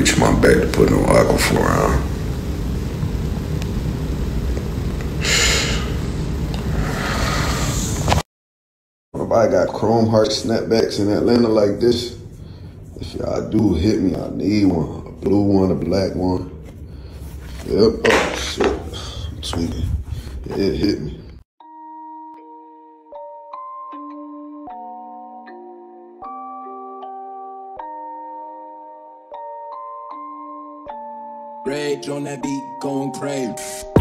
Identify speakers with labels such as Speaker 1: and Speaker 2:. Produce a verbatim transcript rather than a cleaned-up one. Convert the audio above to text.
Speaker 1: reach my back to put no aquaphor on. Nobody got chrome heart snapbacks in Atlanta like this. If y'all do hit me, I need one. A blue one, a black one. Yep. Oh shit. I'm tweaking. Yeah, it hit me.
Speaker 2: Rage on that beat, going crazy.